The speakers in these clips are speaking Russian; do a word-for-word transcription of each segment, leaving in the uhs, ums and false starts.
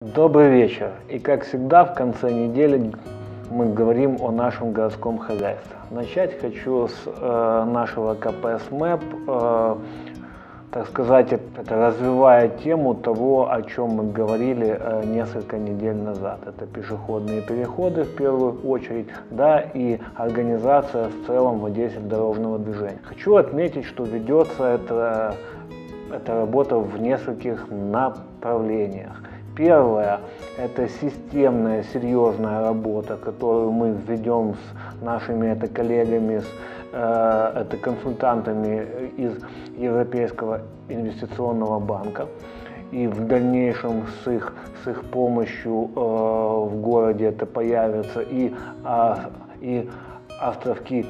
Добрый вечер. И как всегда в конце недели мы говорим о нашем городском хозяйстве. Начать хочу с э, нашего ка пэ эс мэп, э, так сказать, это развивая тему того, о чем мы говорили э, несколько недель назад. Это пешеходные переходы в первую очередь, да, и организация в целом в Одессе дорожного движения. Хочу отметить, что ведется эта, эта работа в нескольких направлениях. Первое – это системная, серьезная работа, которую мы ведем с нашими это, коллегами, с э, это, консультантами из Европейского инвестиционного банка. И в дальнейшем с их, с их помощью э, в городе это появится и, а, и островки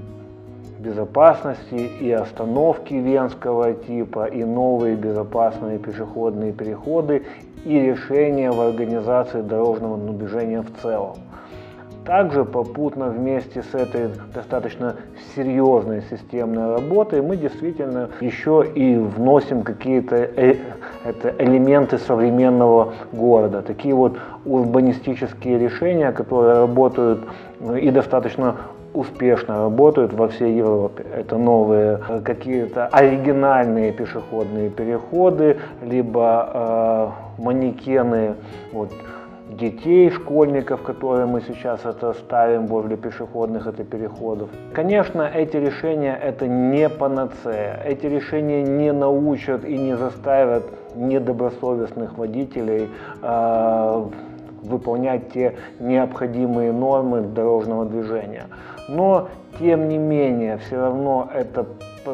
безопасности, и остановки венского типа, и новые безопасные пешеходные переходы, и решения в организации дорожного движения в целом. Также попутно вместе с этой достаточно серьезной системной работой мы действительно еще и вносим какие-то э это элементы современного города, такие вот урбанистические решения, которые работают и достаточно успешно работают во всей Европе. Это новые какие-то оригинальные пешеходные переходы, либо э, манекены вот, детей, школьников, которые мы сейчас это ставим возле пешеходных это переходов. Конечно, эти решения это не панацея. Эти решения не научат и не заставят недобросовестных водителей э, выполнять те необходимые нормы дорожного движения. Но, тем не менее, все равно это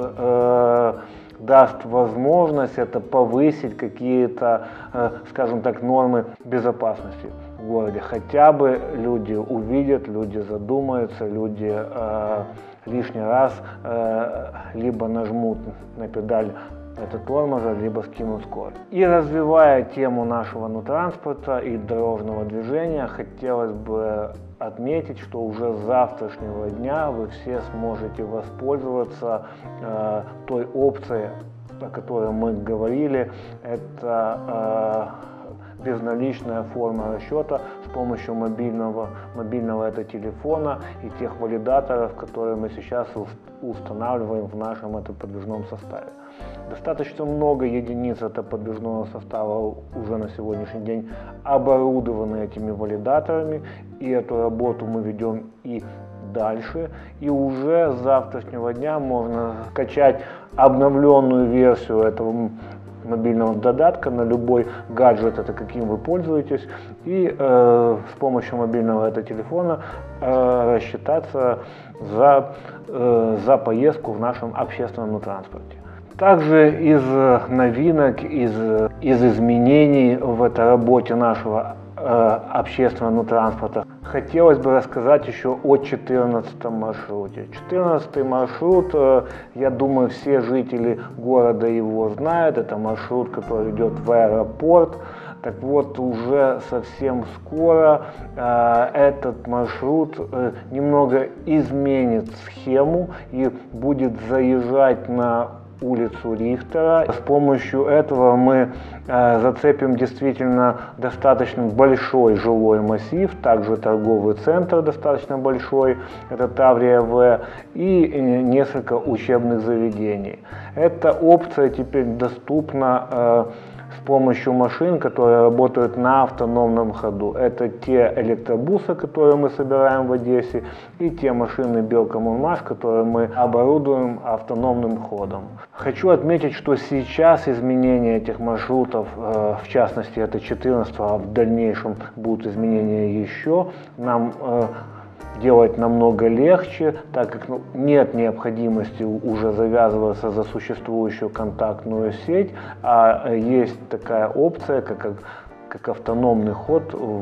э, даст возможность это повысить какие-то, э, скажем так, нормы безопасности в городе. Хотя бы люди увидят, люди задумаются, люди э, лишний раз э, либо нажмут на педаль это тормоза, либо скинут скорость. И развивая тему нашего ну, транспорта и дорожного движения, хотелось бы отметить, что уже с завтрашнего дня вы все сможете воспользоваться э, той опцией, о которой мы говорили. Это э, безналичная форма расчета с помощью мобильного, мобильного это телефона и тех валидаторов, которые мы сейчас устанавливаем в нашем это подвижном составе. Достаточно много единиц это подвижного состава уже на сегодняшний день оборудованы этими валидаторами, и эту работу мы ведем и дальше. И уже с завтрашнего дня можно скачать обновленную версию этого мобильного додатка на любой гаджет, это каким вы пользуетесь, и э, с помощью мобильного это телефона э, рассчитаться за, э, за поездку в нашем общественном транспорте. Также из новинок, из, из изменений в этой работе нашего э, общественного транспорта хотелось бы рассказать еще о четырнадцатом маршруте. четырнадцатый маршрут, э, я думаю, все жители города его знают. Это маршрут, который идет в аэропорт. Так вот, уже совсем скоро э, этот маршрут э, немного изменит схему и будет заезжать на улицу Рихтера. С помощью этого мы э, зацепим действительно достаточно большой жилой массив, также торговый центр достаточно большой, это Таврия В, и э, несколько учебных заведений. Эта опция теперь доступна э, с помощью машин, которые работают на автономном ходу. Это те электробусы, которые мы собираем в Одессе, и те машины Белкоммунмаш, которые мы оборудуем автономным ходом. Хочу отметить, что сейчас изменения этих маршрутов, в частности это четырнадцатого, а в дальнейшем будут изменения еще, нам делать намного легче, так как ну, нет необходимости уже завязываться за существующую контактную сеть, а есть такая опция, как, как автономный ход в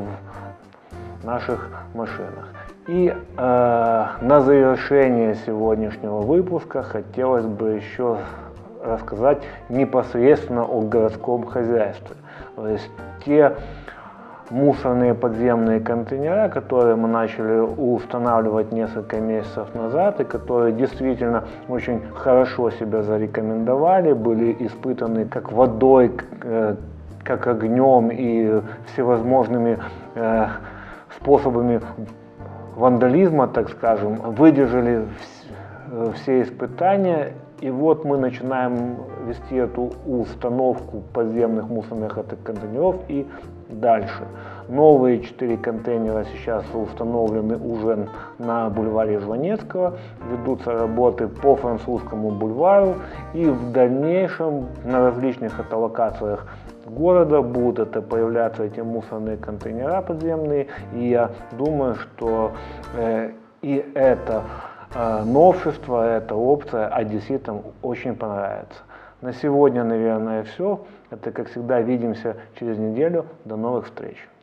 наших машинах. И э, на завершение сегодняшнего выпуска хотелось бы еще рассказать непосредственно о городском хозяйстве. То есть те мусорные подземные контейнера, которые мы начали устанавливать несколько месяцев назад и которые действительно очень хорошо себя зарекомендовали, были испытаны как водой как огнем и всевозможными э, способами вандализма, так скажем, выдержали вс все испытания. И вот мы начинаем вести эту установку подземных мусорных контейнеров и дальше. Новые четыре контейнера сейчас установлены уже на бульваре Жванецкого, ведутся работы по французскому бульвару, и в дальнейшем на различных это локациях города будут это появляться эти мусорные контейнера подземные, и я думаю, что э, и это э, новшество, эта опция одесситам очень понравится. На сегодня, наверное, все. Это, как всегда, видимся через неделю. До новых встреч.